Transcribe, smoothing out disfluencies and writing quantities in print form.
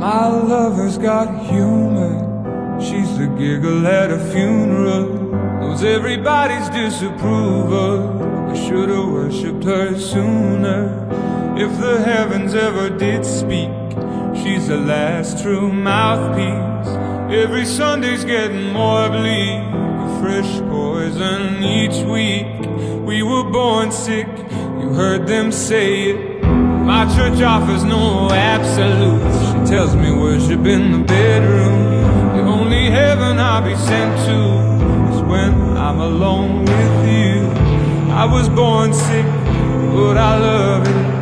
My lover's got humor. She's the giggle at a funeral. Knows everybody's disapproval. I should've worshipped her sooner. If the heavens ever did speak, she's the last true mouthpiece. Every Sunday's getting more bleak, a fresh poison each week. We were born sick, you heard them say it. My church offers no absolutes. She tells me worship in the bedroom. The only heaven I'll be sent to is when I'm alone with you. I was born sick, but I love it.